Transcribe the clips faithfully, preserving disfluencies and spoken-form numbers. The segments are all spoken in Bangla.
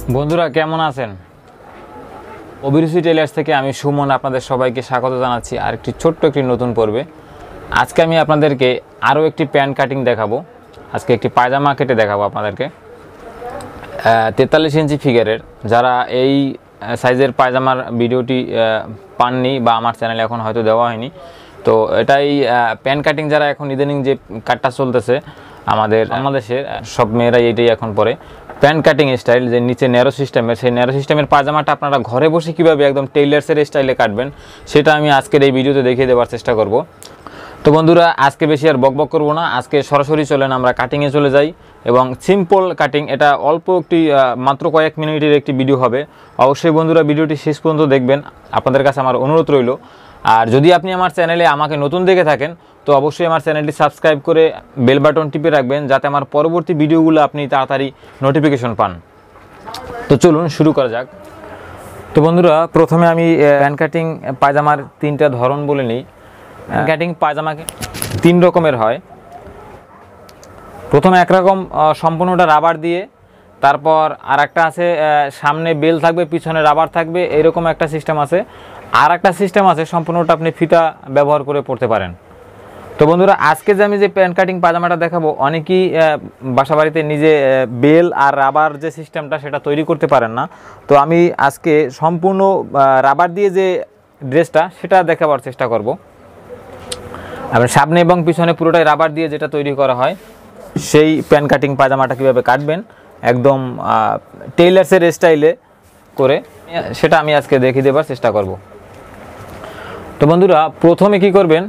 বন্ধুরা কেমন আছেন? অভিরুচি টেলার্স থেকে আমি সুমন আপনাদের সবাইকে স্বাগত জানাচ্ছি আর একটি ছোট্ট একটি নতুন পর্বে। আজকে আমি আপনাদেরকে আরও একটি প্যান্ট কাটিং দেখাবো। আজকে একটি পায়জামা কেটে দেখাবো আপনাদেরকে তেতাল্লিশ ইঞ্চি ফিগারের। যারা এই সাইজের পায়জামার ভিডিওটি পাননি বা আমার চ্যানেলে এখন হয়তো দেওয়া হয়নি, তো এটাই প্যান্ট কাটিং যারা এখন ইদানিং যে কাটটা চলতেছে আমাদের বাংলাদেশের সব মেয়েরাই এটাই এখন পরে প্যান্ট কাটিং স্টাইল, যে নিচে ন্যারো সিস্টেমের, সেই ন্যারো সিস্টেমের পায়জামাটা আপনারা ঘরে বসে কীভাবে একদম টেইলার্সের স্টাইলে কাটবেন সেটা আমি আজকের এই ভিডিওতে দেখিয়ে দেওয়ার চেষ্টা করব। তো বন্ধুরা আজকে বেশি আর বকবক করবো না, আজকে সরাসরি চলেন আমরা কাটিংয়ে চলে যাই। এবং সিম্পল কাটিং, এটা অল্প একটি মাত্র কয়েক মিনিটের একটি ভিডিও হবে। অবশ্যই বন্ধুরা ভিডিওটি শেষ পর্যন্ত দেখবেন, আপনাদের কাছে আমার অনুরোধ রইল। আর যদি আপনি আমার চ্যানেলে আমাকে নতুন দেখে থাকেন তো অবশ্যই আমার চ্যানেলটি সাবস্ক্রাইব করে বেল বাটন টিপে রাখবেন, যাতে আমার পরবর্তী ভিডিওগুলো আপনি তাড়াতাড়ি নোটিফিকেশন পান। তো চলুন শুরু করা যাক। তো বন্ধুরা প্রথমে আমি প্যান্ট কাটিং পায়জামার তিনটা ধরন বলে নিই। প্যান্ট কাটিং পায়জামাকে তিন রকমের হয়। প্রথমে একরকম সম্পূর্ণটা রাবার দিয়ে, তারপর আর একটা আছে সামনে বেল থাকবে পিছনে রাবার থাকবে, এরকম একটা সিস্টেম আছে। আর একটা সিস্টেম আছে সম্পূর্ণটা আপনি ফিতা ব্যবহার করে পড়তে পারেন। তো বন্ধুরা আজকে যে আমি যে প্যান্ট কাটিং পায়জামাটা দেখাবো, অনেকেই বাসা বাড়িতে নিজে বেল আর রাবার যে সিস্টেমটা সেটা তৈরি করতে পারেন না। তো আমি আজকে সম্পূর্ণ রাবার দিয়ে যে ড্রেসটা সেটা দেখাবার চেষ্টা করব। আর সামনে এবং পিছনে পুরোটাই রাবার দিয়ে যেটা তৈরি করা হয়, সেই প্যান্ট কাটিং পায়জামাটা কীভাবে কাটবেন একদম টেইলার্সের স্টাইলে করে, সেটা আমি আজকে দেখিয়ে দেবার চেষ্টা করব। তো বন্ধুরা প্রথমে কি করবেন,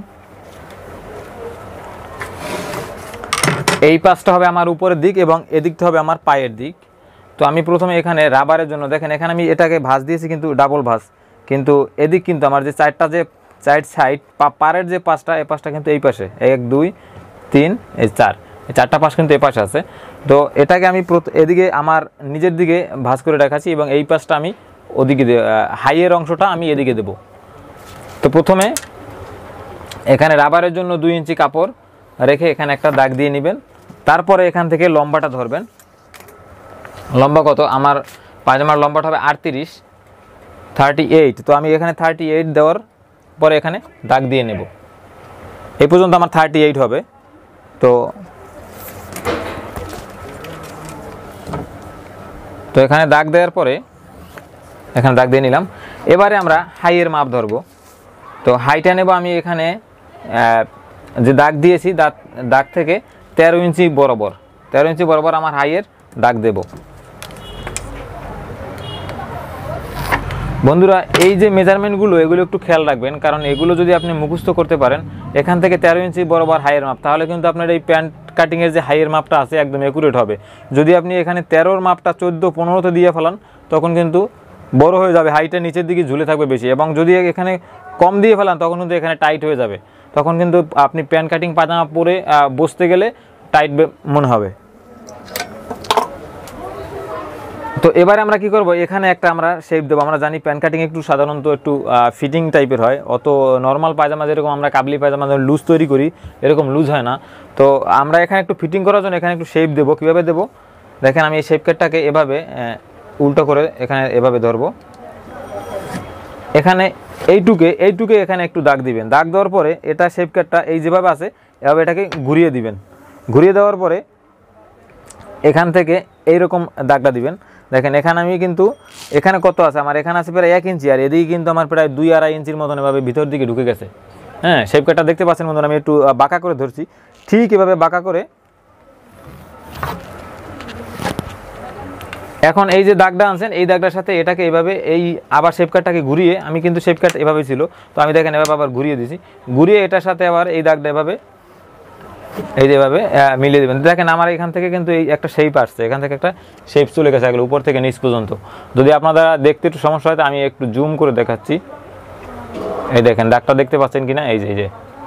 এই পাশটা হবে আমার উপরের দিক এবং এদিকটা হবে আমার পায়ের দিক। তো আমি প্রথমে এখানে রাবারের জন্য দেখেন এখানে আমি এটাকে ভাঁজ দিয়েছি কিন্তু ডাবল ভাঁজ, কিন্তু এদিক কিন্তু আমার যে চারটা যে চার সাইড পাড়ের যে পাশটা, এই পাশটা কিন্তু এই পাশে এক দুই তিন এই চার, এই চারটা পাশ কিন্তু এই পাশে আছে। তো এটাকে আমি এদিকে আমার নিজের দিকে ভাঁজ করে রাখাচ্ছি এবং এই পাশটা আমি ওদিকে হাইয়ের অংশটা আমি এদিকে দেব। তো প্রথমে এখানে রাবারের জন্য দুই ইঞ্চি কাপড় রেখে এখানে একটা দাগ দিয়ে নেবেন। তারপরে এখান থেকে লম্বাটা ধরবেন। লম্বা কত, আমার পায়জামার লম্বাটা হবে আটত্রিশ থার্টি এইট। তো আমি এখানে থার্টি এইট দেওয়ার পরে এখানে দাগ দিয়ে নেব। এই পর্যন্ত আমার থার্টি এইট হবে। তো তো এখানে দাগ দেওয়ার পরে এখানে দাগ দিয়ে নিলাম। এবারে আমরা হাইয়ের মাপ ধরবো। তো হাইটা নেব আমি এখানে যে দাগ দিয়েছি দাগ দাগ থেকে তেরো ইঞ্চি বরাবর, তেরো ইঞ্চি বরাবর আমার হাইয়ের দাগ দেব। বন্ধুরা এই যে মেজারমেন্টগুলো এগুলো একটু খেয়াল রাখবেন, কারণ এগুলো যদি আপনি মুখস্থ করতে পারেন এখান থেকে তেরো ইঞ্চি বরাবর হাইয়ের মাপ, তাহলে কিন্তু আপনার এই প্যান্ট কাটিংয়ের যে হাইয়ের মাপটা আছে একদম অ্যাকুরেট হবে। যদি আপনি এখানে তেরোর মাপটা চোদ্দো পনেরোতে দিয়ে ফেলান তখন কিন্তু বড় হয়ে যাবে, হাইটা নিচের দিকে ঝুলে থাকবে বেশি। এবং যদি এখানে কম দিয়ে ফেলান তখন কিন্তু এখানে টাইট হয়ে যাবে, তখন কিন্তু আপনি প্যান্ট কাটিং পায়জামা পরে বসতে গেলে টাইট মনে হবে। তো এবারে আমরা কি করব, এখানে একটা আমরা শেপ দেবো। আমরা জানি প্যান্ট কাটিং একটু সাধারণত একটু ফিটিং টাইপের হয়, অত নর্মাল পায়জামা যেরকম আমরা কাবলি পায়জামা লুজ তৈরি করি এরকম লুজ হয় না। তো আমরা এখানে একটু ফিটিং করার জন্য এখানে একটু শেপ দেবো। কীভাবে দেবো দেখেন, আমি এই শেপ কাটটাকে এভাবে উল্টো করে এখানে এভাবে ধরবো। এখানে এইটুকে এইটুকে এখানে একটু দাগ দিবেন। দাগ দেওয়ার পরে এটা শেপ কাটটা এই যেভাবে আছে এভাবে এটাকে ঘুরিয়ে দিবেন। ঘুরিয়ে দেওয়ার পরে এখান থেকে এইরকম দাগটা দিবেন। দেখেন এখানে আমি কিন্তু এখানে কত আছে, আমার এখানে আছে প্রায় এক ইঞ্চি, আর এদিকে কিন্তু আমার প্রায় দুই আড়াই ইঞ্চির মতন এভাবে ভিতর দিকে ঢুকে গেছে। হ্যাঁ শেপ কাটটা দেখতে পাচ্ছেন বন্ধুরা, আমি একটু বাঁকা করে ধরছি। ঠিক এভাবে বাঁকা করে এখন এই যে দাগটা আনছেন এই দাগটার সাথে এটাকে এভাবে এই আবার শেপ কাটটাকে ঘুরিয়ে, আমি কিন্তু শেপ কাট এভাবে ছিল তো আমি দেখেন এভাবে আবার ঘুরিয়ে দিছি। ঘুরিয়ে এটার সাথে আবার এই দাগটা এভাবে এই যেভাবে মিলিয়ে দেবেন। দেখেন আমার এখান থেকে কিন্তু এই একটা শেপ আসছে, এখান থেকে একটা শেপ চলে গেছে এগুলো উপর থেকে নিচ পর্যন্ত। যদি আপনারা দেখতে একটু সমস্যা হয় তো আমি একটু জুম করে দেখাচ্ছি। এই দেখেন দাগটা দেখতে পাচ্ছেন কিনা, এই যে এই যে।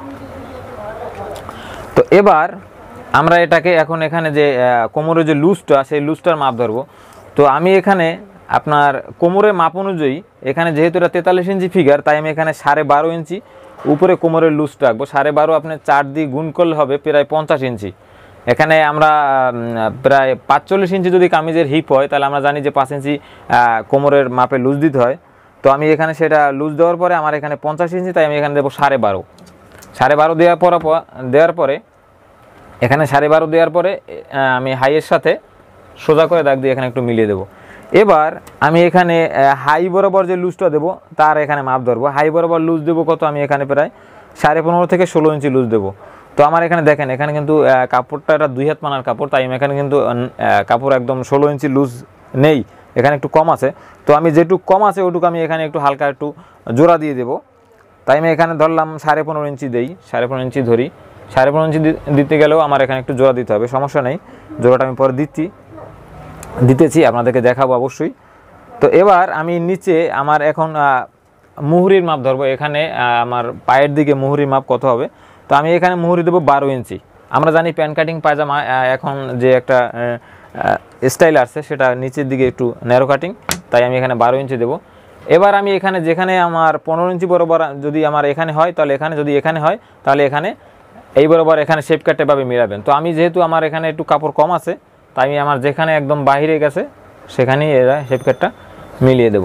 তো এবার আমরা এটাকে এখন এখানে যে কোমরের যে লুজটা সেই লুজটার মাপ ধরবো। তো আমি এখানে আপনার কোমরের মাপ অনুযায়ী এখানে যেহেতু এটা তেতাল্লিশ ইঞ্চি ফিগার, তাই আমি এখানে সাড়ে বারো ইঞ্চি উপরে কোমরের লুজটা রাখবো। সাড়ে বারো আপনার চার দিয়ে গুণ করলে হবে প্রায় পঞ্চাশ ইঞ্চি। এখানে আমরা প্রায় পাঁচচল্লিশ ইঞ্চি যদি কামিজের হিপ হয় তাহলে আমরা জানি যে পাঁচ ইঞ্চি কোমরের মাপে লুজ দিতে হয়। তো আমি এখানে সেটা লুজ দেওয়ার পরে আমার এখানে পঞ্চাশ ইঞ্চি, তাই আমি এখানে দেবো সাড়ে বারো সাড়ে বারো দেওয়ার পর দেওয়ার পরে এখানে সাড়ে বারো দেওয়ার পরে আমি হাইয়ের সাথে সোজা করে দাগ দিয়ে এখানে একটু মিলিয়ে দেবো। এবার আমি এখানে হাই বরাবর যে লুজটা দেবো তার এখানে মাপ ধরবো। হাই বরাবর লুজ দেবো কত, আমি এখানে প্রায় সাড়ে পনেরো থেকে ষোলো ইঞ্চি লুজ দেবো। তো আমার এখানে দেখেন এখানে কিন্তু কাপড়টা এটা দুই হাত মানার কাপড়, তাই আমি এখানে কিন্তু কাপড় একদম ষোলো ইঞ্চি লুজ নেই, এখানে একটু কম আছে। তো আমি যেটুকু কম আছে ওটুকু আমি এখানে একটু হালকা একটু জোড়া দিয়ে দেবো। তাই আমি এখানে ধরলাম সাড়ে পনেরো ইঞ্চি দেই, সাড়ে পনেরো ইঞ্চি ধরি। সাড়ে পনেরো ইঞ্চি দিতে গেলেও আমার এখানে একটু জোড়া দিতে হবে, সমস্যা নেই, জোড়াটা আমি পরে দিচ্ছি দিতেছি আপনাদেরকে দেখাবো অবশ্যই। তো এবার আমি নিচে আমার এখন মুহুরির মাপ ধরবো। এখানে আমার পায়ের দিকে মুহুরির মাপ কত হবে, তো আমি এখানে মুহুরি দেবো বারো ইঞ্চি। আমরা জানি প্যান্ট কাটিং পায়জামা এখন যে একটা স্টাইল আসছে সেটা নিচের দিকে একটু ন্যারো কাটিং, তাই আমি এখানে বারো ইঞ্চি দেবো। এবার আমি এখানে যেখানে আমার পনেরো ইঞ্চি বরাবর যদি আমার এখানে হয় তাহলে এখানে, যদি এখানে হয় তাহলে এখানে এই বরাবর এখানে শেপ কাটে এভাবে মিলাবেন। তো আমি যেহেতু আমার এখানে একটু কাপড় কম আছে তাই আমি আমার যেখানে একদম বাহিরে গেছে সেখানেই এরা শেপ কাটটা মিলিয়ে দেব।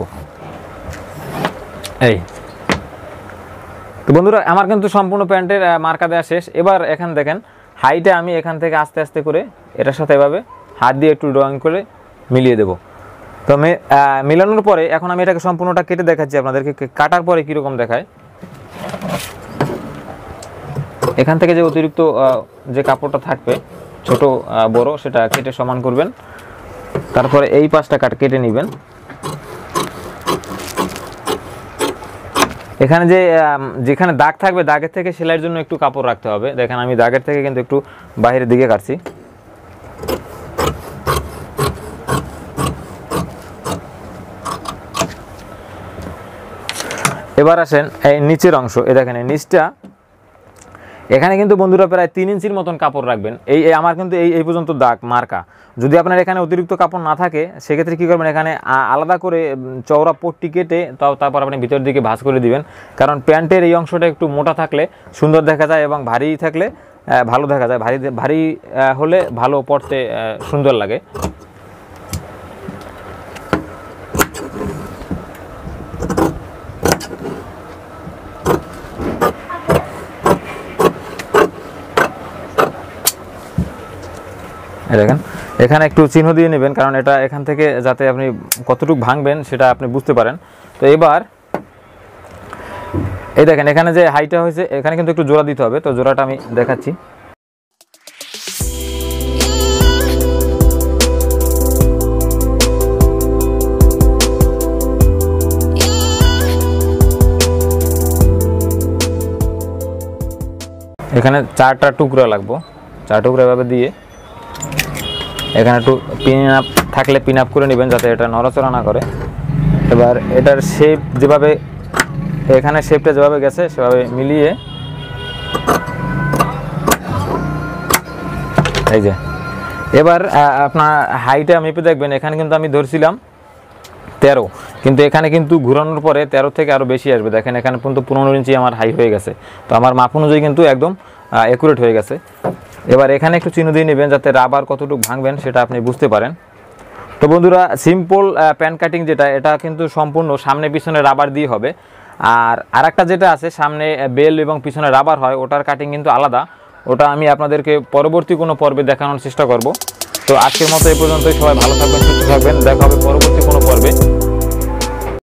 এই তো বন্ধুরা আমার কিন্তু সম্পূর্ণ প্যান্টের মার্কা দেওয়া শেষ। এবার এখানে দেখেন হাইটে আমি এখান থেকে আস্তে আস্তে করে এটার সাথে এভাবে হাত দিয়ে একটু ড্রয়িং করে মিলিয়ে দেব। তো আমি মিলানোর পরে এখন আমি এটাকে সম্পূর্ণটা কেটে দেখাচ্ছি আপনাদেরকে, কাটার পরে কীরকম দেখায়। এখান থেকে যে অতিরিক্ত যে কাপড়টা থাকবে ছোট বড় সেটা কেটে সমান করবেন, তারপরে এই পাশটা কাট কেটে নেবেন। এখানে যে যেখানে দাগ থাকবে দাগের থেকে সেলাইয়ের জন্য একটু কাপড় রাখতে হবে। দেখেন আমি দাগের থেকে কিন্তু একটু বাইরের দিকে কাটছি। এবার আসেন এই নিচের অংশ, এ দেখেন এই নিচটা এখানে কিন্তু বন্ধুরা প্রায় তিন ইঞ্চির মতন কাপড় রাখবেন। এই আমার কিন্তু এই এই পর্যন্ত দাগ মার্কা। যদি আপনার এখানে অতিরিক্ত কাপড় না থাকে সেক্ষেত্রে কী করবেন, এখানে আলাদা করে চওড়া পট্টি কেটে তাও তারপর আপনি ভিতর দিকে ভাঁজ করে দিবেন। কারণ প্যান্টের এই অংশটা একটু মোটা থাকলে সুন্দর দেখা যায় এবং ভারী থাকলে ভালো দেখা যায়, ভারী ভারী হলে ভালো পরতে সুন্দর লাগে। দেখেন এখানে একটু চিহ্ন দিয়ে নেবেন, কারণ এটা এখান থেকে যাতে আপনি কতটুকু ভাঙবেন সেটা আপনি বুঝতে পারেন। তো এবার এই দেখেন এখানে যে হাইটা হয়েছে এখানে কিন্তু একটু জোড়া দিতে হবে। তো জোড়াটা আমি দেখাচ্ছি। এখানে চারটা টুকরা লাগবো, চার টুকরা এভাবে দিয়ে এখানে একটু পিন আপ থাকলে পিন আপ করে নেবেন যাতে এটা নড়াচড়া না করে। এবার এটার শেপ যেভাবে এখানে শেপটা যেভাবে গেছে সেভাবে মিলিয়ে এই যে এবার আপনার হাইটে মেপে দেখবেন। এখানে কিন্তু আমি ধরছিলাম তেরো, কিন্তু এখানে কিন্তু ঘুরানোর পরে তেরো থেকে আরও বেশি আসবে। দেখেন এখানে পর্যন্ত পনেরো ইঞ্চি আমার হাই হয়ে গেছে। তো আমার মাপ অনুযায়ী কিন্তু একদম অ্যাকুরেট হয়ে গেছে। এবার এখানে একটু চিহ্ন দিয়ে নেবেন যাতে রাবার কতটুকু ভাঙবেন সেটা আপনি বুঝতে পারেন। তো বন্ধুরা সিম্পল প্যান্ট কাটিং যেটা এটা কিন্তু সম্পূর্ণ সামনে পিছনে রাবার দিয়ে হবে। আর আরেকটা যেটা আছে সামনে বেল এবং পিছনে রাবার হয় ওটার কাটিং কিন্তু আলাদা, ওটা আমি আপনাদেরকে পরবর্তী কোনো পর্বে দেখানোর চেষ্টা করব। তো আজকের মতো এই পর্যন্তই। সবাই ভালো থাকবেন, সুস্থ থাকবেন, দেখা হবে পরবর্তী কোনো